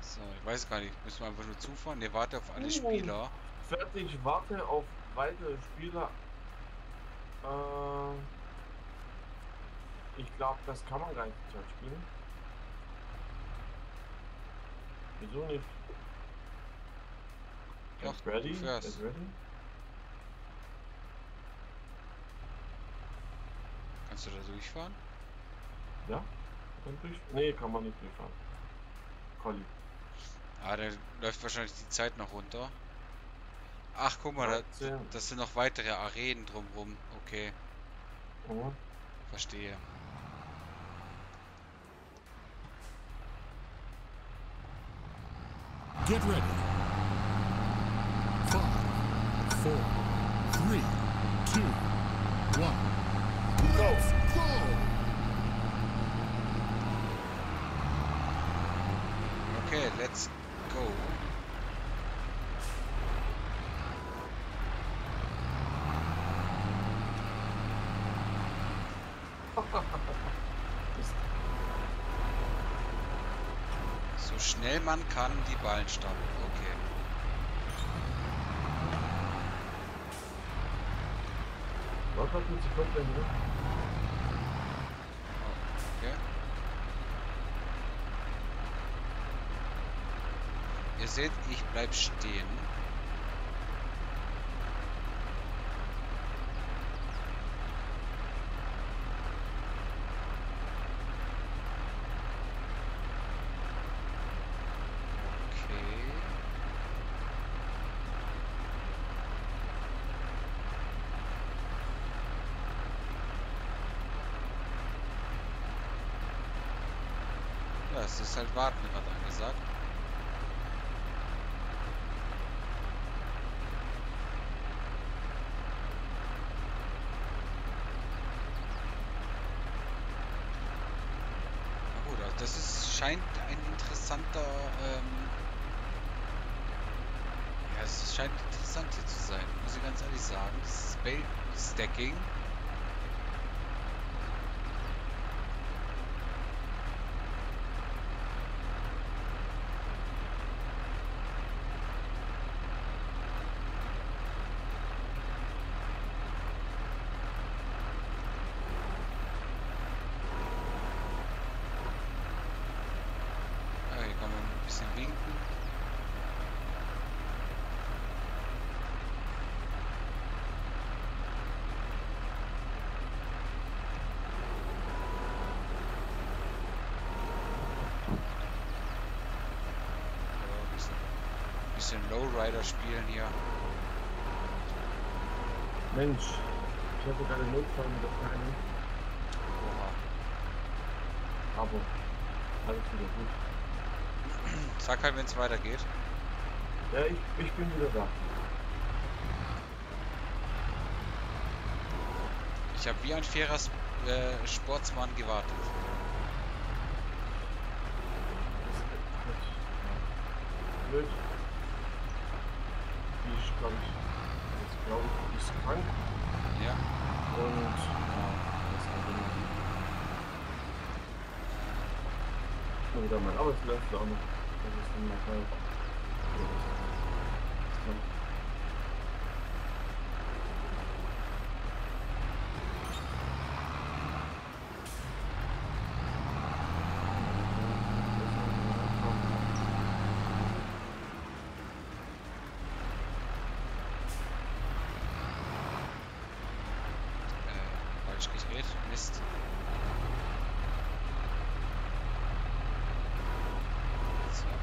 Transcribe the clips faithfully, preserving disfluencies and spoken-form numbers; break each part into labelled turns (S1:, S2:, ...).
S1: So, ich weiß gar nicht. Müssen wir einfach nur zufahren? Ne, warte auf alle
S2: Uh,
S1: Spieler.
S2: fertig, warte auf weitere Spieler. Äh, ich glaube, das kann man gar nicht zur Zeit spielen. Wieso nicht?
S1: Doch,
S2: Get
S1: du
S2: ready, get
S1: fährst.
S2: ready.
S1: Kannst du da durchfahren?
S2: Ja? Kann durch? Nee, kann man nicht durchfahren. Colli.
S1: Ah, da läuft wahrscheinlich die Zeit noch runter. Ach, guck mal, da,
S2: dreizehn.
S1: das sind noch weitere Arenen drumrum. Okay,
S2: Mhm.
S1: verstehe.
S3: Get ready. Five, four, three, two, one. Let's go!
S1: Okay, let's go. So schnell man kann die Ballen stapeln. Okay.
S2: Was hat mit Sekunden, ne?
S1: Okay. Ihr seht, ich bleib stehen. Okay. Ja, es ist halt Warten gerade angesagt. Na gut, also das ist, scheint ein interessanter, ähm, ja, es scheint interessant hier zu sein, muss ich ganz ehrlich sagen. Spell Stacking. Ja, hier kann man ein bisschen winken. Ja, ein bisschen, bisschen Lowrider spielen hier.
S2: Mensch, ich hatte gerade Notfall mit der Kleinen,
S1: Oha.
S2: aber alles wieder gut.
S1: Sag halt, wenn es weitergeht.
S2: Ja, ich, ich bin wieder da.
S1: Ich habe wie ein fairer Sp- äh, Sportsmann gewartet.
S2: Blöd. Die ist, glaube ich, jetzt glaube ich, die ist krank
S1: Ja.
S2: und ja, das ist halt immer wieder mein Arbeitsplatz da auch noch. Das ist dann noch mal.
S1: Äh, falsch gedreht. Mist. Zack.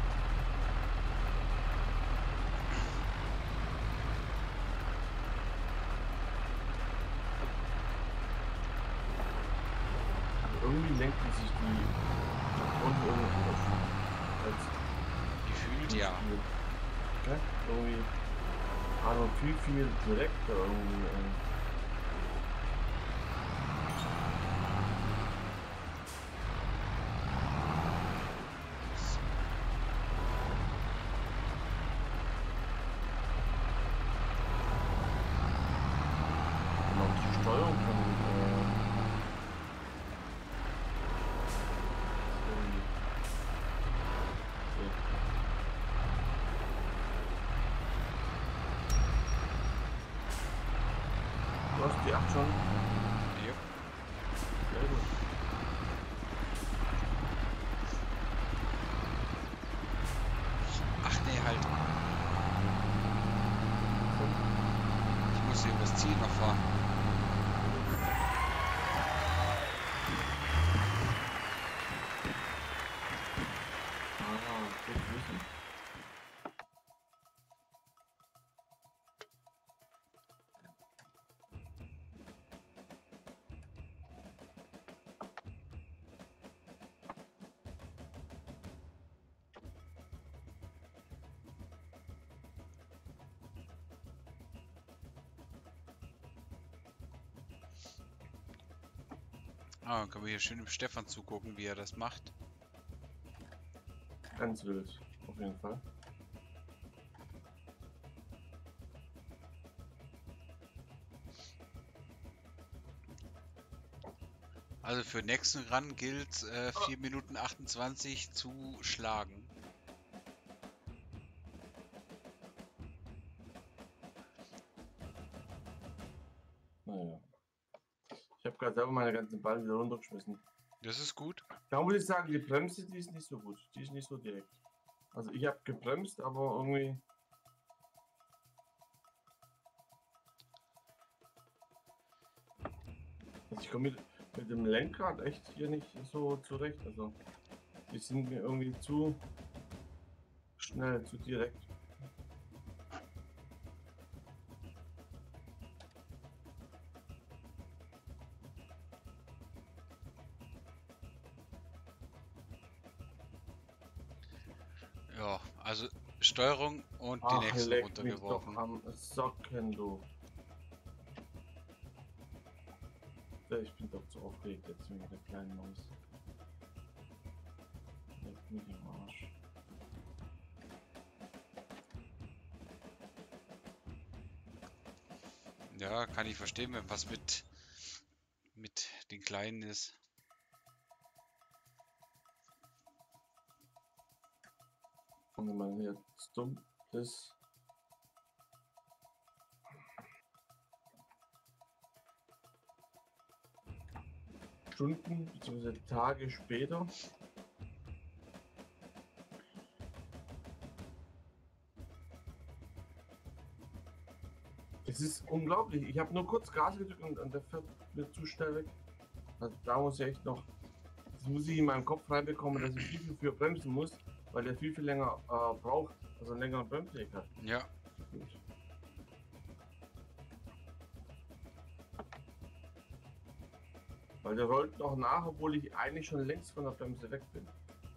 S2: Irgendwie lenken sich die Traktoren irgendwie auf als
S1: Gefühlt ja.
S2: viel. Ja? Irgendwie, aber viel, viel direkter irgendwie. Äh, wenn man die Steuerung von äh, irgendwie. So. acht schon.
S1: Jo.
S2: Sehr gut.
S1: Ach nee, halt. Ich muss hier übers Ziel noch fahren.
S2: Ah, gut wissen.
S1: Ah, dann können wir hier schön dem Stefan zugucken, wie er das macht.
S2: Ganz wild, auf jeden Fall.
S1: Also für den nächsten Run gilt äh, vier Minuten achtundzwanzig zu schlagen.
S2: Naja. Ich habe gerade selber meine ganzen Ball wieder runtergeschmissen.
S1: Das ist gut.
S2: Da muss ich sagen, die Bremse, die ist nicht so gut. Die ist nicht so direkt. Also ich habe gebremst, aber irgendwie... Also ich komme mit, mit dem Lenkrad echt hier nicht so zurecht. Also die sind mir irgendwie zu schnell, zu direkt.
S1: Ja, also Steuerung und die
S2: Ach,
S1: nächsten
S2: leck mich doch
S1: runtergeworfen.
S2: am Socken, du. Ich bin doch zu aufgeregt jetzt mit der kleinen Maus. Leck mich im Arsch.
S1: Ja, kann ich verstehen, wenn was mit, mit den Kleinen ist.
S2: Und wenn man hier dumm ist. Stunden bzw. Tage später. Es ist unglaublich. Ich habe nur kurz Gas gedrückt und, und der fährt mir zu schnell weg. Also da muss ich echt noch. Das muss ich in meinen Kopf reinbekommen, dass ich viel, viel für bremsen muss, weil der viel, viel länger äh, braucht. Also einen längeren Bremsweg hat.
S1: Ja,
S2: Gut. Weil der rollt noch nach, obwohl ich eigentlich schon längst von der Bremse weg bin.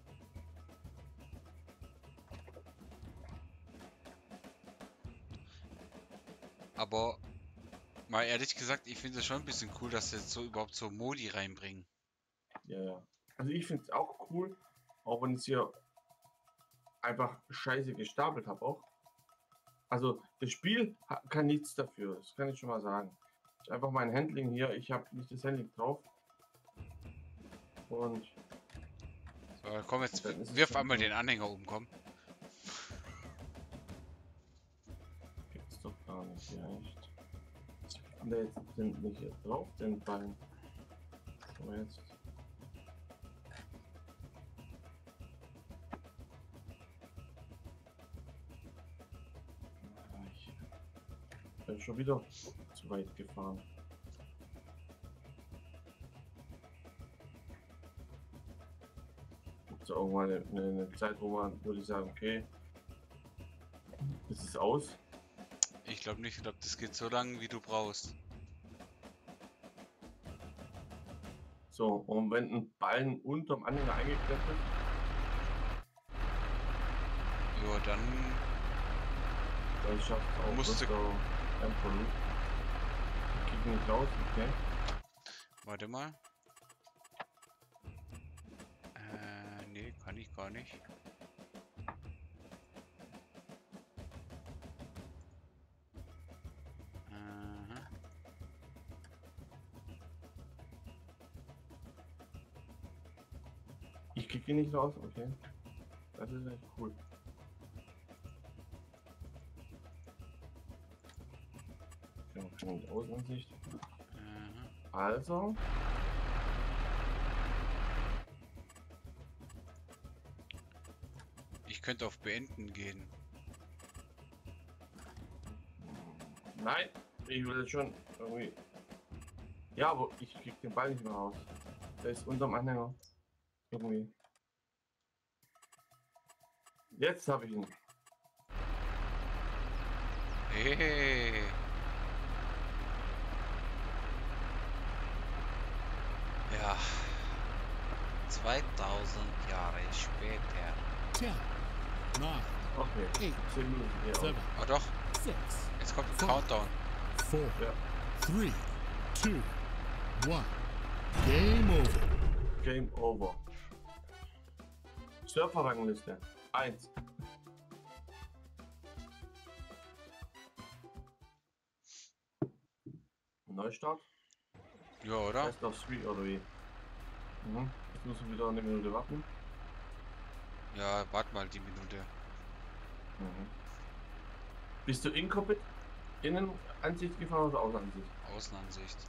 S1: aber mal ehrlich gesagt, ich finde es schon ein bisschen cool, dass sie jetzt so überhaupt so Modi reinbringen.
S2: Ja, ja. Also ich finde es auch cool, auch wenn ich es hier einfach scheiße gestapelt habe auch. Also das Spiel ha- kann nichts dafür, das kann ich schon mal sagen. Ich einfach mein Handling hier, ich habe nicht das Handling drauf. Und
S1: So, komm jetzt,
S2: Dann ist es
S1: wirf
S2: schon
S1: einmal
S2: so.
S1: den Anhänger um, komm.
S2: gibt's doch gar nicht hier echt. Ich bin da jetzt den, nicht hier drauf, den Bein. So jetzt. Ah, Ich bin schon wieder zu weit gefahren. Gibt es auch mal eine, eine, eine Zeit, wo man würde ich sagen, okay, ist es aus?
S1: Ich glaube nicht, ich glaube, das geht so lange, wie du brauchst.
S2: So, und wenn ein Ballen unterm Anhänger eingeklemmt ist,
S1: Ja, dann
S2: dann schafft es auch
S1: Musste-
S2: das so ein Produkt. Ich krieg nicht raus, okay.
S1: warte mal. Äh, nee, kann ich gar nicht. Aha.
S2: Ich krieg ihn nicht raus, okay. Das ist echt cool. Okay, mit Außenansicht. Also.
S1: Ich könnte auf Beenden gehen.
S2: Nein, ich will jetzt schon irgendwie. Ja, aber ich krieg den Ball nicht mehr raus. Der ist unterm Anhänger. Irgendwie. Jetzt habe ich ihn.
S1: Hey. Ja. zweitausend Jahre später.
S3: ten, nine,
S2: Okay.
S3: eight,
S2: zehn Minuten. Ja.
S3: seven,
S1: Oh doch,
S3: six,
S1: jetzt kommt ein
S3: Fuck.
S1: Countdown.
S3: four,
S2: Ja.
S3: three, two, one. Game over.
S2: Game over. Surferrangliste. eins. Neustart.
S1: Ja, oder?
S2: Best of three oder wie? Mhm. Jetzt müssen wir wieder eine Minute warten.
S1: Ja, warte mal die Minute.
S2: Mhm. Bist du in Cockpit? Innenansicht gefahren oder Außenansicht?
S1: Außenansicht.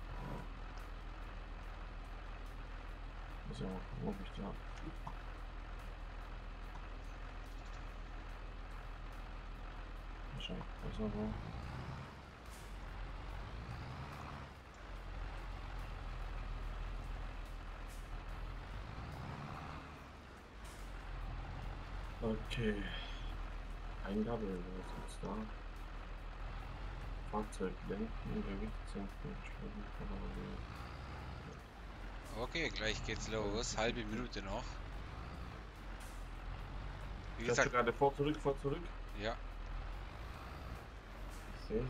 S2: Muss ja mal gucken, ob ich da. Wahrscheinlich besser so. Okay. Eingabe, was ist jetzt da? Fahrzeug lenken, Gewichtssenken, Schwimmen,
S1: Okay, gleich geht's los. Halbe Minute noch. Wie
S2: Fährst du
S1: gesagt,
S2: gerade vor, zurück, vor, zurück?
S1: ja.
S2: Ich sehe es.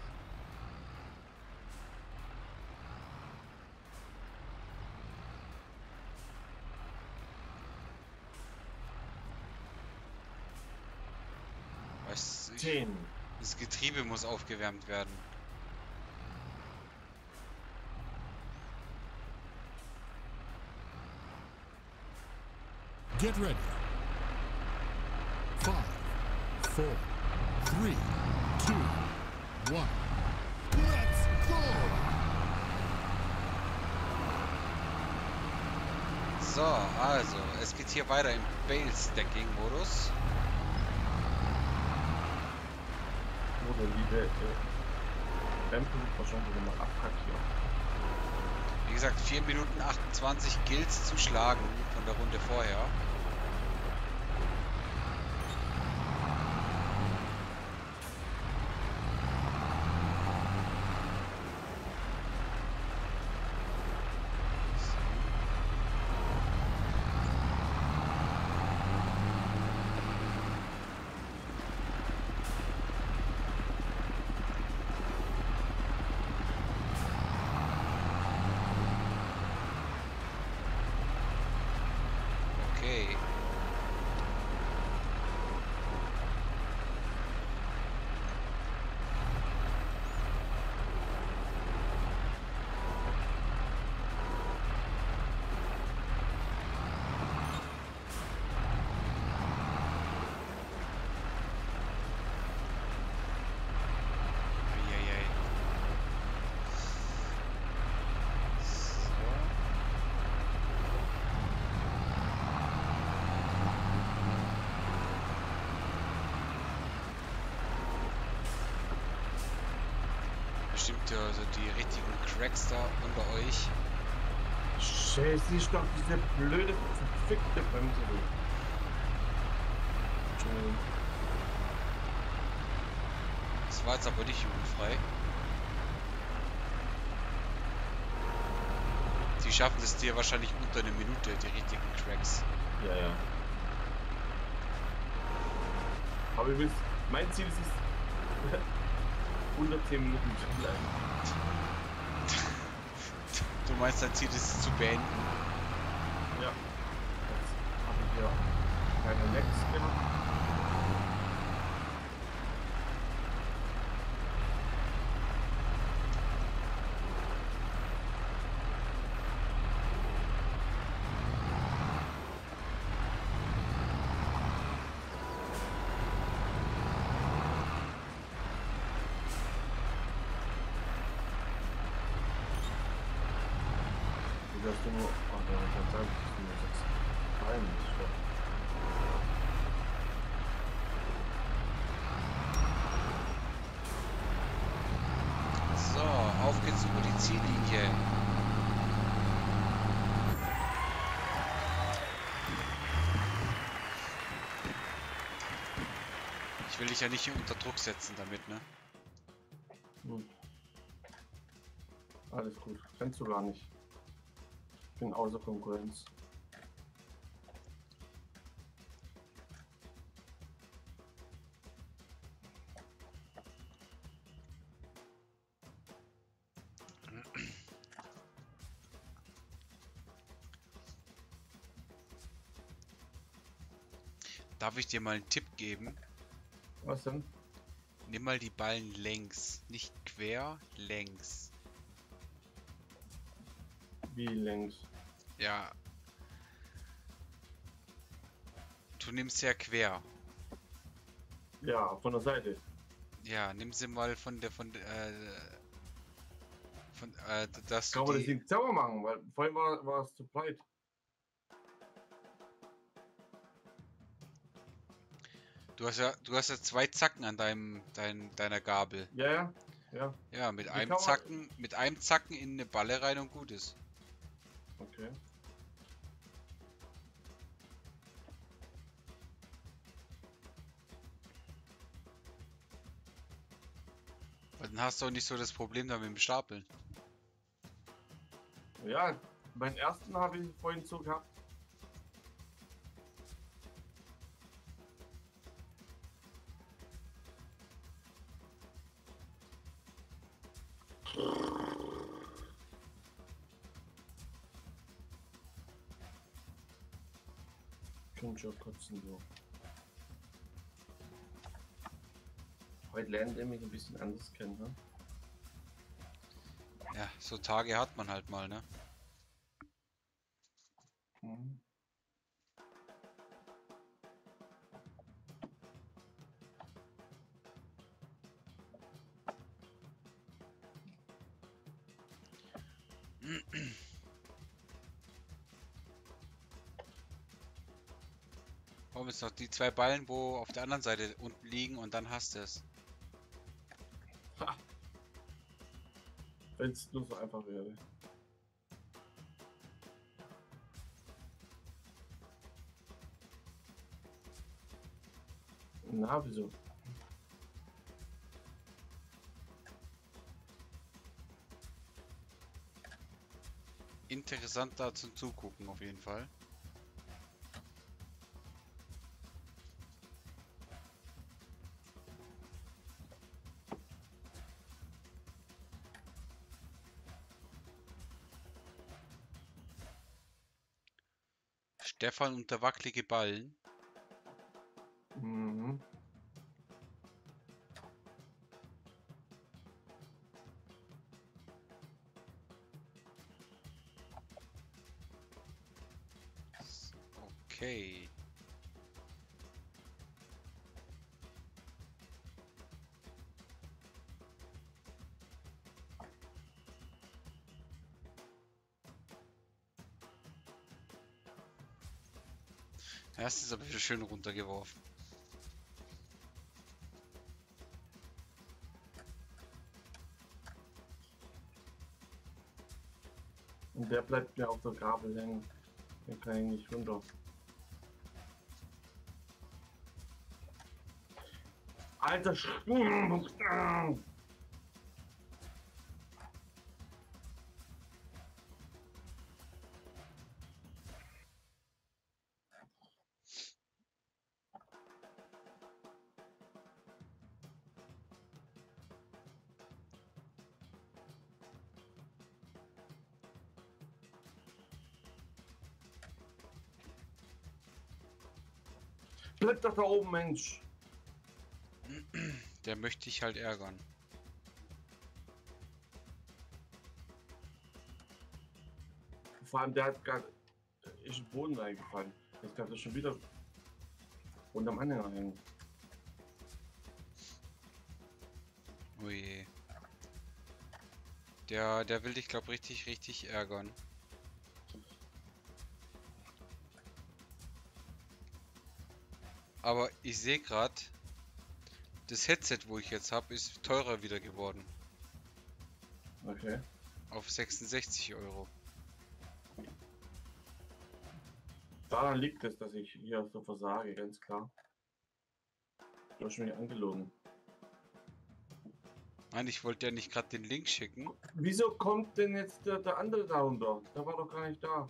S1: Was ich,
S2: zehn.
S1: das Getriebe muss aufgewärmt werden.
S3: Get ready. Five, four, three, two, one. Let's go!
S1: So, also, es geht hier weiter im Bale-Stacking-Modus.
S2: Oder liebe äh, Rempel wahrscheinlich nochmal abkackt hier.
S1: Wie gesagt, vier Minuten achtundzwanzig gilt zu schlagen von der Runde vorher. Okay. Eieiei. So. Bestimmt ja also die richtigen Cracks da unter euch.
S2: Scheiße, ist doch diese blöde, verfickte Bremse. du. Entschuldigung.
S1: Das war jetzt aber nicht jugendfrei. Sie schaffen es dir wahrscheinlich unter eine Minute, die richtigen Cracks.
S2: Ja, ja. Aber ihr wisst, mein Ziel ist es, unter zehn Minuten zu bleiben.
S1: Du meinst, dein Ziel ist es zu beenden?
S2: Ja. Jetzt habe ich hier keine Lecks gemacht. hast du nur. Oh, ja, ich kann sagen, das sind nur sechs Beine. Das ist doch-
S1: So, auf geht's über die Ziellinie. Ich will dich ja nicht hier unter Druck setzen damit, ne?
S2: Hm. Alles gut. Kennst du gar nicht. Ich bin außer Konkurrenz.
S1: Darf ich dir mal einen Tipp geben?
S2: Was denn?
S1: Nimm mal die Ballen längs, nicht quer, längs.
S2: Wie längs?
S1: Ja. Du nimmst ja quer.
S2: Ja, von der Seite.
S1: Ja, nimm sie mal von der von der äh, von äh, dass du
S2: Kann man das
S1: die
S2: nicht sauber machen, weil vorhin war, war es zu breit.
S1: du hast ja du hast ja zwei Zacken an deinem dein, deiner Gabel.
S2: Ja, ja, ja.
S1: Ja, mit
S2: Wie
S1: einem
S2: kann man-
S1: Zacken mit einem Zacken in eine Balle rein und gut ist.
S2: Okay.
S1: Weil dann hast du auch nicht so das Problem da mit dem Stapeln.
S2: Ja, meinen ersten habe ich vorhin so gehabt. Könnte schon kotzen, so. Heute lernt er mich ein bisschen anders kennen, ne?
S1: Ja, so Tage hat man halt mal, ne?
S2: Mhm.
S1: Warum ist noch die zwei Ballen, wo auf der anderen Seite unten liegen und dann hast du es.
S2: Wenn es nur so einfach wäre. Na, wieso?
S1: Interessant da zum Zugucken auf jeden Fall. Stefan und der wackelige Ballen.
S2: Mhm.
S1: Okay. Erst ist aber wieder schön runtergeworfen.
S2: Und der bleibt mir auf der Gabel hängen. Den kann ich nicht runter. Alter Sch... Bleib doch da oben, Mensch.
S1: Der möchte ich halt ärgern.
S2: Vor allem der hat gerade ist im Boden reingefallen. Jetzt kann er schon wieder unterm Anhänger hängen.
S1: Oh je. Der, der will dich, glaub richtig, richtig ärgern. Aber ich sehe gerade, das Headset, wo ich jetzt habe, ist teurer wieder geworden.
S2: Okay.
S1: Auf sechsundsechzig Euro.
S2: Daran liegt es, dass ich hier so versage, ganz klar. Du hast mich angelogen.
S1: Nein, ich wollte ja nicht gerade den Link schicken.
S2: Wieso kommt denn jetzt der, der andere da runter? Der war doch gar nicht da.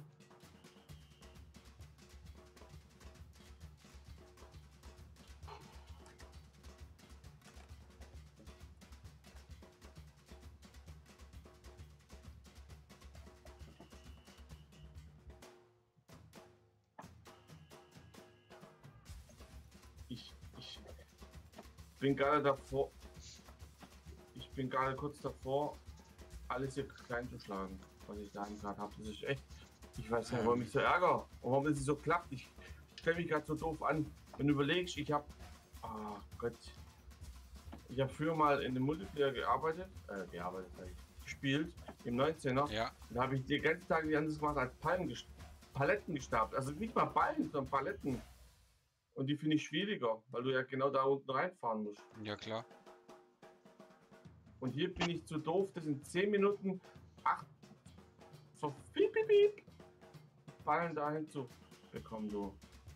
S2: Ich, ich bin gerade davor. Ich bin gerade kurz davor, alles hier klein zu schlagen, was ich da gerade habe. Das ist echt. Ich weiß nicht, warum ich so ärgere. Und warum es so klappt. Ich stelle mich gerade so doof an. Wenn du überlegst, ich habe. Ah Gott. Ich habe früher mal in dem Multiplayer gearbeitet. Äh, gearbeitet, sag ich, gespielt. Im neunzehner.
S1: Ja,
S2: Da habe ich den ganzen Tag die ganze gemacht als Palmen gest Paletten gestapelt. Also nicht mal Ballen, sondern Paletten. Und die finde ich schwieriger, weil du ja genau da unten reinfahren musst.
S1: ja klar.
S2: Und hier bin ich zu doof, das in zehn Minuten acht so piep, piep, piep, Fallen dahin zu bekommen, du.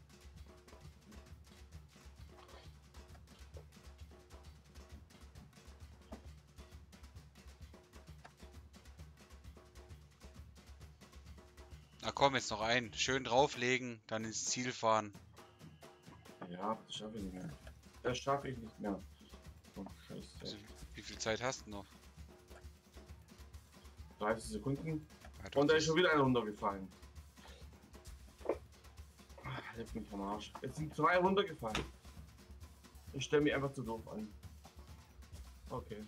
S1: Na komm, jetzt noch ein. Schön drauflegen, dann ins Ziel fahren.
S2: Ja, das schaffe ich nicht mehr. Das schaffe ich nicht mehr. Oh, Scheiße.
S1: Also, wie viel Zeit hast du noch?
S2: dreißig Sekunden.
S1: Ja, doch,
S2: Und da
S1: das-
S2: ist schon wieder einer runtergefallen. Ach, leck mich am Arsch. Es sind zwei runtergefallen. Ich stelle mich einfach zu doof an. Okay.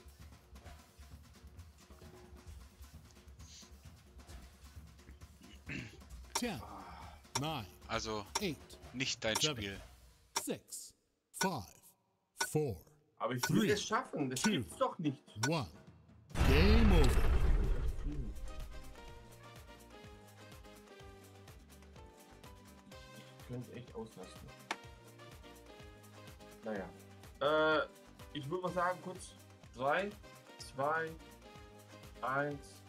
S3: ten, nine,
S1: Also
S3: eight,
S1: nicht dein
S3: Seven.
S1: Spiel.
S3: six, five, four,
S2: Aber ich will
S3: Three,
S2: es schaffen. Das
S3: two.
S2: gibt's doch nicht.
S3: one. Game over.
S2: Ich könnte es echt auslassen. Naja. Äh, ich würde mal sagen, kurz drei, zwei, eins.